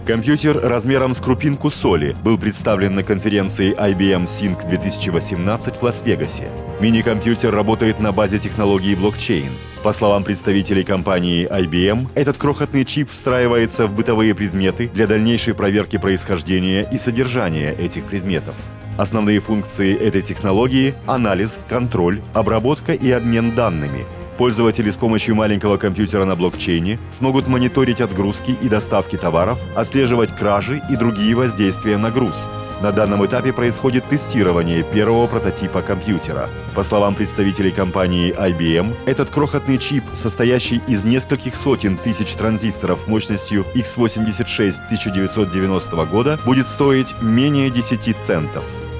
Компьютер размером с крупинку соли был представлен на конференции IBM Think 2018 в Лас-Вегасе. Мини-компьютер работает на базе технологии блокчейн. По словам представителей компании IBM, этот крохотный чип встраивается в бытовые предметы для дальнейшей проверки происхождения и содержания этих предметов. Основные функции этой технологии – анализ, контроль, обработка и обмен данными. Пользователи с помощью маленького компьютера на блокчейне смогут мониторить отгрузки и доставки товаров, отслеживать кражи и другие воздействия на груз. На данном этапе происходит тестирование первого прототипа компьютера. По словам представителей компании IBM, этот крохотный чип, состоящий из нескольких сотен тысяч транзисторов мощностью x86 1990 года, будет стоить менее 10 центов.